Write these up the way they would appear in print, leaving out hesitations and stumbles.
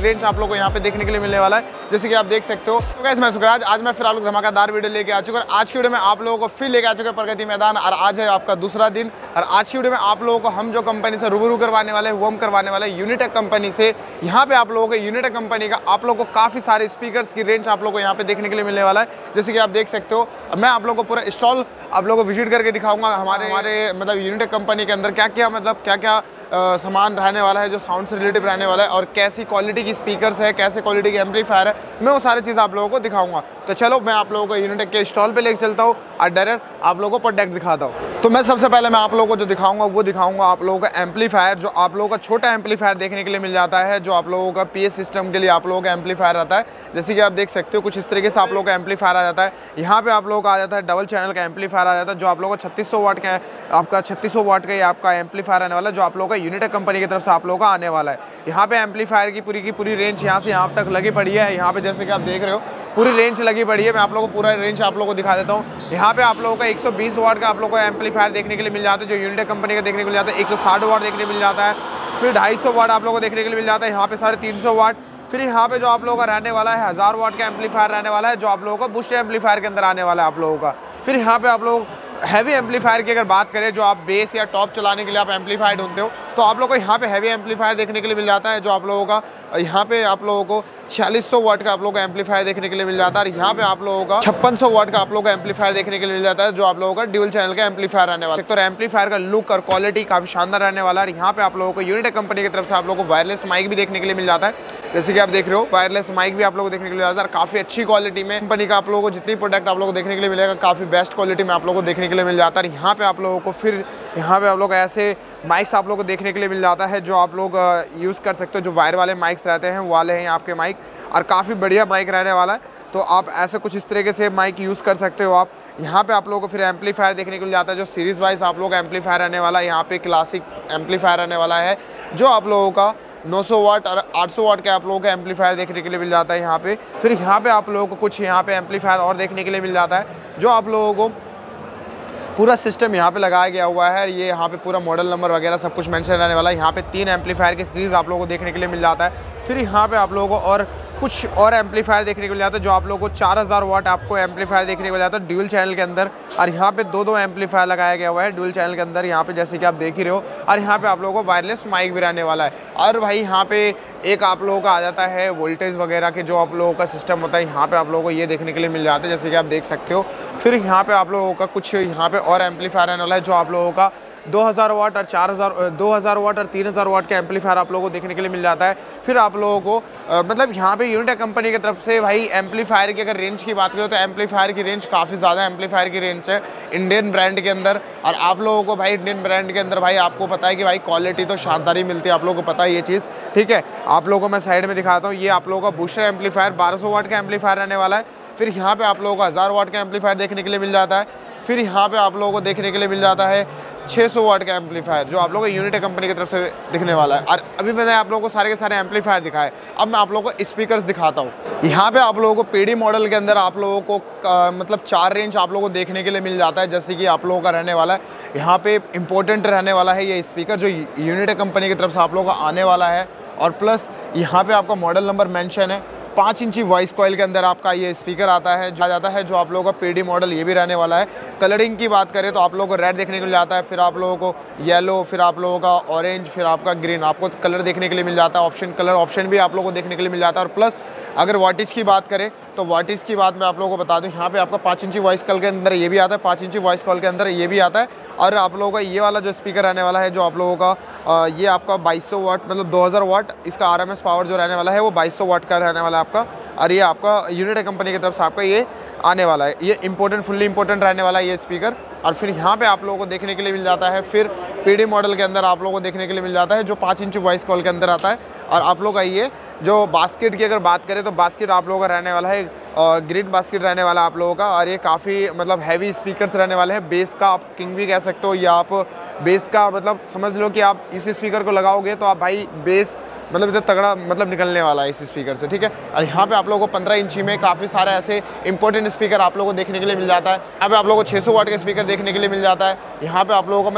Range आप लोगों को यहाँ पे देखने के लिए मिलने वाला है, जैसे कि आप देख सकते हो। तो गाइस मैं सुखराज, आज मैं फिर आप लोग धमाकेदार वीडियो लेके आ चुका हूँ। आज की वीडियो में आप लोगों को फिर लेके आ चुके हैं प्रगति मैदान, और आज है आपका दूसरा दिन। और आज की वीडियो में आप लोगों को हम जो कंपनी से रूबरू करवाने वाले हैं वो हम करवाने वाले हैं यूनिटेक कंपनी से। यहाँ पे आप लोगों को यूनिटेक कंपनी का आप लोगों को काफ़ी सारे स्पीकर्स की रेंज आप लोगों को यहाँ पे देखने के लिए मिलने वाला है, जैसे कि आप देख सकते हो। मैं आप लोगों को पूरा स्टॉल आप लोगों को विजिट करके दिखाऊंगा हमारे मतलब यूनिटेक कंपनी के अंदर क्या क्या मतलब क्या क्या सामान रहने वाला है जो साउंड से रिलेटिव रहने वाला है, और कैसी क्वालिटी की स्पीकर्स है, कैसे क्वालिटी की एम्पलीफायर है, मैं वो सारी चीज़ आप लोगों को दिखाऊंगा। तो चलो मैं आप लोगों को यूनिटेक के स्टॉल पे लेके चलता हूँ और डायरेक्ट आप लोगों को प्रोडक्ट दिखाता हूँ। तो मैं सबसे पहले मैं आप लोगों को जो दिखाऊंगा वो दिखाऊंगा आप लोगों का एम्पलीफायर, जो आप लोगों का छोटा एम्पलीफायर देखने के लिए मिल जाता है, जो आप लोगों का पीएस सिस्टम के लिए आप लोगों का एम्पलीफायर आता है। जैसे कि आप देख सकते हो कुछ इस तरीके से आप लोगों का एम्पलीफायर आ जाता है। यहाँ पे आप लोगों का आ जाता है डबल चैनल का एम्पलीफायर आ जाता है, जो आप लोगों को 3600 वाट का आपका 3600 वाट का ये आपका एम्पलीफायर आने वाला है, जो आप लोगों का यूनिटेक कंपनी की तरफ से आप लोगों का आने वाला है। यहाँ पे एम्पलीफायर की पूरी रेंज यहाँ से यहाँ तक लगी पड़ी है। यहाँ पे जैसे कि आप देख रहे हो पूरी रेंज लगी पड़ी है। मैं आप लोगों को पूरा रेंज आप लोगों को दिखा देता हूँ। यहाँ पे आप लोगों का 120 वाट का आप लोगों को एम्पलीफायर देखने के लिए मिल जाता है, जो यूनिटेक कंपनी का देखने को मिल जाता है। 160 वाट देखने को मिल जाता है, फिर 250 वाट आप लोगों को देखने के लिए मिल जाता है। यहाँ पे 350 वाट, फिर यहाँ पे जो आप लोगों का रहने वाला है 1000 वाट का एम्पलीफायर रहने वाला है, जो आप लोगों का बूस्ट एम्पलीफायर के अंदर आने वाला है आप लोगों का। फिर यहाँ पे आप लोग हैवी एम्पलीफायर की अगर बात करें, जो आप बेस या टॉप चलाने के लिए आप एम्पलीफायर ढूंढते हो, तो आप लोगों को यहाँ पे हैवी एम्पलीफायर देखने के लिए मिल जाता है, जो आप लोगों का यहाँ पे आप लोगों को 4600 वाट का आप लोगों का एम्पलीफायर देखने के लिए मिल जाता है। और यहाँ पे आप लोगों का 5600 वाट का आप लोगों का एम्पलीफायर देखने के लिए मिल जाता है, जो आप लोगों का ड्यूल चैनल का एम्पलीफायर रहने वाला है। तो एम्पलीफायर का लुक और क्वालिटी काफी शानदार रहने वाला है। यहाँ पे आप लोगों को यूनिटेक कंपनी की तरफ से आप लोगों को वायरलेस माइक भी देखने के लिए मिल जाता है, जैसे कि आप देख रहे हो वायरलेस माइक भी आप लोगों को देखने के लिए मिल जाता है। काफी अच्छी क्वालिटी में कंपनी का आप लोगों को जितनी प्रोडक्ट आप लोगों को देखने के लिए मिलेगा, काफी बेस्ट क्वालिटी में आप लोगों को देखने के लिए मिल जाता है। यहाँ पे आप लोगों को फिर यहाँ पे आप लोग ऐसे माइक्स आप लोगों को देखने के लिए मिल जाता है, जो आप लोग यूज़ कर सकते हो। जो वायर वाले माइक्स रहते हैं वाले हैं आपके माइक, और काफ़ी बढ़िया माइक रहने वाला है। तो आप ऐसे कुछ इस तरीके से माइक यूज़ कर सकते हो आप। यहाँ पे आप लोगों को फिर एम्पलीफायर देखने को मिल जाता है, जो सीरीज़ वाइज आप लोग एम्पलीफायर रहने वाला है। यहाँ पे क्लासिक एम्पलीफायर रहने वाला है, जो आप लोगों का 900 वाट और 800 वाट के आप लोगों का एम्पलीफायर देखने के लिए मिल जाता है यहाँ पे। फिर यहाँ पे आप लोगों को कुछ यहाँ पे एम्पलीफायर और देखने के लिए मिल जाता है, जो आप लोगों को पूरा सिस्टम यहाँ पे लगाया गया हुआ है। ये यहाँ पे पूरा मॉडल नंबर वगैरह सब कुछ मेंशन रहने वाला है। यहाँ पे 3 एम्पलीफायर की सीरीज़ आप लोगों को देखने के लिए मिल जाता है। फिर यहाँ पे आप लोगों को और कुछ और एम्पलीफायर देखने को मिल जाता है, जो आप लोगों को 4000 वाट आपको एम्पलीफायर देखने को मिल जाता है ड्यूल चैनल के अंदर। और यहाँ पे 2 एम्पलीफायर लगाया गया हुआ है ड्यूल चैनल के अंदर, यहाँ पे जैसे कि आप देख ही रहे हो। और यहाँ पे आप लोगों को वायरलेस माइक भी रहने वाला है। और भाई यहाँ पे एक आप लोगों का आ जाता है वोल्टेज वगैरह के जो आप लोगों का सिस्टम होता है, यहाँ पे आप लोगों को ये देखने के लिए मिल जाता है, जैसे कि आप देख सकते हो। फिर यहाँ पे आप लोगों का कुछ यहाँ पे और एम्पलीफायर रहने वाला है, जो आप लोगों का 2000 वाट और 2000 वाट और 3000 वाट का एम्पलीफायर आप लोगों को देखने के लिए मिल जाता है। फिर आप लोगों को मतलब यहाँ पे यूनिटेक कंपनी की तरफ से भाई एम्पलीफायर की अगर रेंज की बात करें, तो एम्पलीफायर की रेंज काफ़ी ज़्यादा एम्पलीफायर की रेंज है इंडियन ब्रांड के अंदर। और आप लोगों को भाई इंडियन ब्रांड के अंदर भाई आपको पता है कि भाई क्वालिटी तो शानदार ही मिलती है, आप लोगों को पता है ये चीज़, ठीक है। आप लोगों को मैं साइड में दिखाता हूँ। ये आप लोगों का बूस्टर एम्पलीफायर 1200 वाट का एम्पलीफायर रहने वाला है। फिर यहाँ पे आप लोगों को 1000 वाट का एम्पलीफायर देखने के लिए मिल जाता है। फिर यहाँ पे आप लोगों को देखने के लिए मिल जाता है 600 वाट का एम्पलीफायर, जो आप लोगों को यूनिटेक कंपनी की तरफ से दिखने वाला है। और अभी मैंने आप लोगों को सारे के सारे एम्पलीफायर दिखाए, अब मैं आप लोगों को स्पीकर्स दिखाता हूँ। यहाँ पे आप लोगों को पीडी मॉडल के अंदर आप लोगों को मतलब 4 रेंज आप लोगों को देखने के लिए मिल जाता है, जैसे कि आप लोगों का रहने वाला है। यहाँ पे इंपॉर्टेंट रहने वाला है ये स्पीकर, जो यूनिटेक कंपनी की तरफ से आप लोगों का आने वाला है। और प्लस यहाँ पे आपका मॉडल नंबर मेंशन है। 5 इंची वॉइस कॉइल के अंदर आपका ये स्पीकर आता है जो आप लोगों का पीडी मॉडल ये भी रहने वाला है। कलरिंग की बात करें तो आप लोगों को रेड देखने को मिल जाता है, फिर आप लोगों को येलो, फिर आप लोगों का ऑरेंज, फिर आपका ग्रीन, आपको कलर देखने के लिए मिल जाता है। कलर ऑप्शन भी आप लोगों को देखने के लिए मिल जाता है। और प्लस अगर वाटेज की बात करें तो वाटेज की बात मैं आप लोगों को बता दूं, यहाँ पे आपका 5 इंची वॉइस कॉल के अंदर ये भी आता है, 5 इंची वॉइस कॉल के अंदर ये भी आता है। और आप लोगों का ये वाला जो स्पीकर रहने वाला है, जो आप लोगों का ये आपका 2200 वाट मतलब 2000 वाट, इसका RMS पावर जो रहने वाला है वो 2200 वाट का रहने वाला है आपका। और ये आपका यूनिटेक कंपनी की तरफ से आपका ये आने वाला है। ये फुल्ली इंपॉर्टेंट रहने वाला है ये स्पीकर। और फिर यहाँ पे आप लोगों को देखने के लिए मिल जाता है, फिर पीडी मॉडल के अंदर आप लोगों को देखने के लिए मिल जाता है, जो 5 इंच वॉइस कॉल के अंदर आता है। और आप लोग का ये जो बास्केट की अगर बात करें तो बास्केट आप लोगों का रहने वाला है ग्रीन बास्केट रहने वाला है आप लोगों का। और ये काफ़ी मतलब हैवी स्पीकर्स रहने वाले हैं। बेस का आप किंग भी कह सकते हो, या आप बेस का मतलब समझ लो कि आप इस स्पीकर को लगाओगे तो आप भाई बेस मतलब इतना तगड़ा मतलब निकलने वाला है इस स्पीकर से, ठीक है। और यहाँ पे आप लोगों को 15 इंची में काफ़ी सारे ऐसे इंपॉर्टेंट स्पीकर आप लोगों को देखने के लिए मिल जाता है। यहाँ पे आप लोगों को 600 वाट का स्पीकर देखने के लिए मिल जाता है। यहाँ पे आप लोगों को मतलब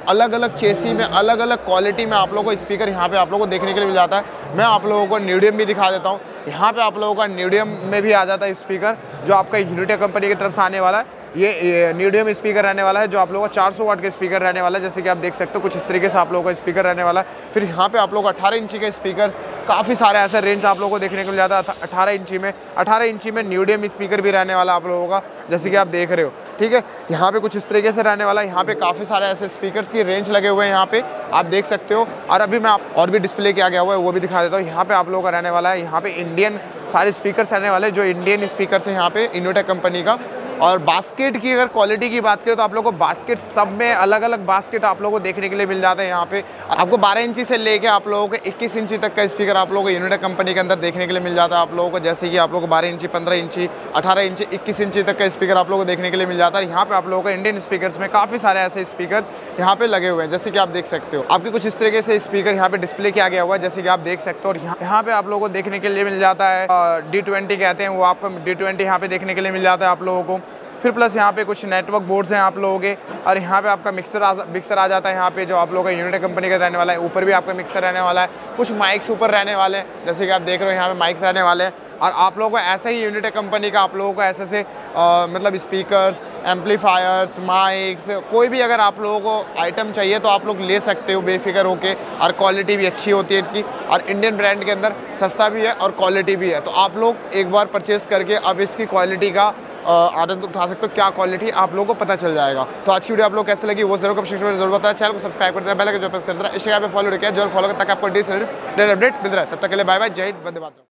अलग अलग चेसी में, अलग अलग क्वालिटी में आप लोगों को स्पीकर यहाँ पे आप लोगों को देखने के लिए मिल जाता है। मैं आप लोगों को न्यूडियम भी दिखा देता हूँ। यहाँ पे आप लोगों का न्यूडियम में भी आ जाता है स्पीकर, जो आपका यूनिटेक कंपनी की तरफ से आने वाला है। ये न्यूडियम स्पीकर रहने वाला है, जो आप लोगों का 400 वाट का स्पीकर रहने वाला है। जैसे कि आप देख सकते हो कुछ इस तरीके से आप लोगों का स्पीकर रहने वाला है। फिर यहाँ पे आप लोगों को 18 इंची के स्पीकर्स, काफ़ी सारे ऐसे रेंज आप लोगों को देखने को मिल जाता है। 18 इंची में न्यूडियम स्पीकर भी रहने वाला आप लोगों का, जैसे कि आप देख रहे हो। ठीक है, यहाँ पे कुछ इस तरीके से रहने वाला है। यहाँ पे काफ़ी सारे ऐसे स्पीकर्स की रेंज लगे हुए हैं, यहाँ पे आप देख सकते हो। और अभी मैं और भी डिस्प्ले किया गया हुआ है, वो भी दिखा देता हूँ। यहाँ पे आप लोगों का रहने वाला है, यहाँ पे इंडियन सारे स्पीकर्स रहने वाले, जो इंडियन स्पीकर्स हैं यहाँ पे यूनिटेक कंपनी का। और बास्केट की अगर क्वालिटी की बात करें तो आप लोगों को बास्केट सब में अलग अलग बास्केट आप लोगों को देखने के लिए मिल जाता है। यहाँ पे आपको 12 इंची से लेके आप लोगों को 21 इंची तक का स्पीकर आप लोगों को यूनिटेक कंपनी के अंदर देखने के लिए मिल जाता है आप लोगों को। जैसे कि आप लोगों को 12 इंची, 15 इंची, 18 इंची, 21 इंची तक का स्पीकर आप लोगों को देखने के लिए मिल जाता है। यहाँ पे आप लोगों को इंडियन स्पीकर्स में काफ़ी सारे ऐसे स्पीकर यहाँ पे लगे हुए हैं, जैसे कि आप देख सकते हो। आपके कुछ इस तरीके से स्पीकर यहाँ पे डिस्प्ले किया गया हुआ है, जैसे कि आप देख सकते हो। और यहाँ पे आप लोगों को देखने के लिए मिल जाता है D20 कहते हैं, वो आपको D20 यहाँ पे देखने के लिए मिल जाता है आप लोगों को। फिर प्लस यहाँ पे कुछ नेटवर्क बोर्ड्स हैं आप लोगों के, और यहाँ पे आपका मिक्सर आ जाता है यहाँ पे, जो आप लोगों का यूनिटेक कंपनी का रहने वाला है। ऊपर भी आपका मिक्सर रहने वाला है, कुछ माइक्स ऊपर रहने वाले हैं, जैसे कि आप देख रहे हो यहाँ पे माइक्स रहने वाले हैं। और आप लोगों को ऐसे ही यूनिटेक कंपनी का आप लोगों को ऐसे मतलब स्पीकर्स, एम्पलीफायर्स, माइक्स, कोई भी अगर आप लोगों को आइटम चाहिए तो आप लोग ले सकते हो बेफिक्र होके। और क्वालिटी भी अच्छी होती है इनकी, और इंडियन ब्रांड के अंदर सस्ता भी है और क्वालिटी भी है। तो आप लोग एक बार परचेस करके अब इसकी क्वालिटी का आनंद उठा सकते हो, क्या क्वालिटी आप लोगों को पता चल जाएगा। तो आज की वीडियो आप लोग कैसे लगी वो जरूर कमेंट में जरूर बताएं। चैनल को सब्सक्राइब कर देना, बेल आइकन जो प्रेस कर देना, इंस्टाग्राम पे फॉलो किया जो फॉलो तक आपको डेली अपडेट मिल रहा है। तब तक के लिए बाय बाय, जय हिंद, वंदे मातरम।